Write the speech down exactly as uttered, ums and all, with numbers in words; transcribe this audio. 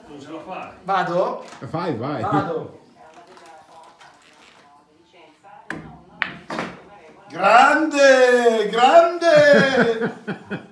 Non ce la fai. Vado? Vai, vai. Vado. Grande, grande.